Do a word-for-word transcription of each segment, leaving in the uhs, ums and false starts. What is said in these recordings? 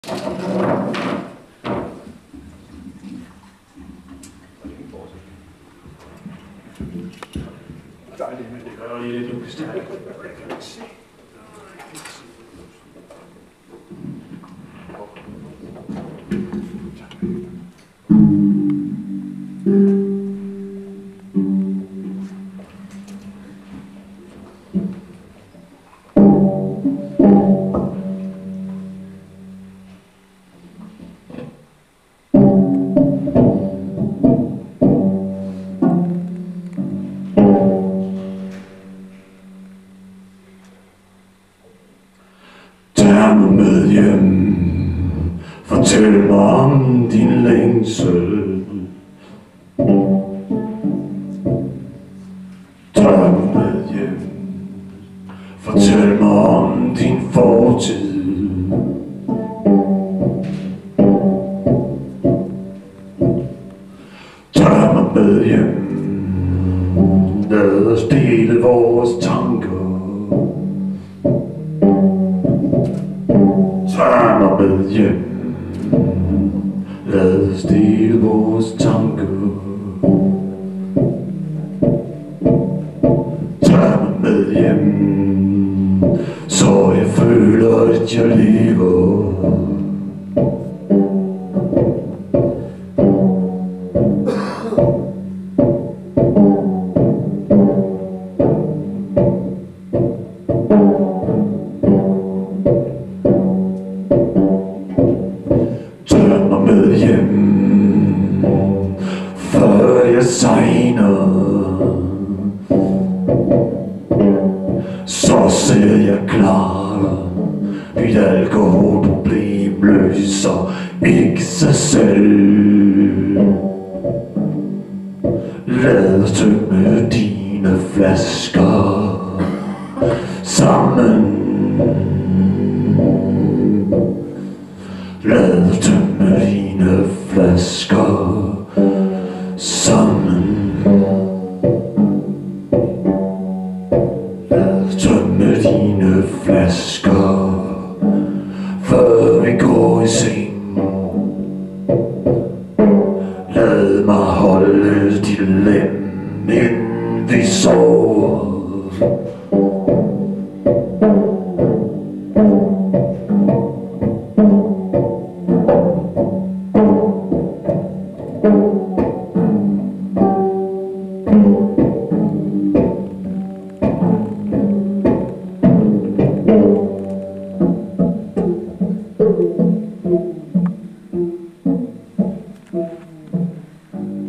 Dejligt, men det gør jo lige lidt justering. Med hjem, fortæl mig om din længsel. Tag mig med hjem, fortæl mig om din fortid. Tag mig med hjem, lad os dele vores tanker. Tag mig med hjem, lad os dele vores tanker. Tag mig med hjem, så jeg føler, at jeg lever. Så ser jeg klart, mit alkoholproblem løser ikke sig selv. Lad os tømme dine flasker sammen. Lad os tømme dine flasker sammen. Tømme dine flasker, før vi går i seng. Lad mig holde dit lem, inden vi sover.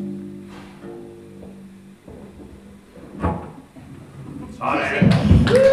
Sådan.